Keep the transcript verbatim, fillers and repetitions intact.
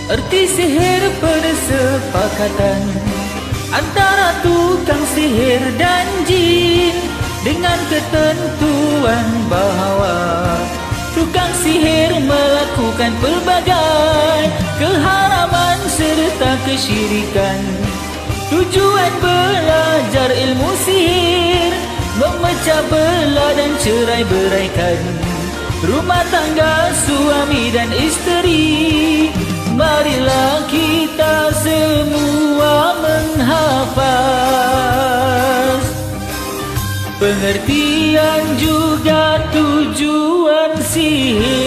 Erti sihir persepakatan antara tukang sihir dan jin, dengan ketentuan bahawa tukang sihir melakukan pelbagai keharaman serta kesyirikan. Tujuan belajar ilmu sihir memecah belah dan cerai beraikan rumah tangga suami dan isteri. Marilah kita semua menghafaz pengertian juga tujuan sihir.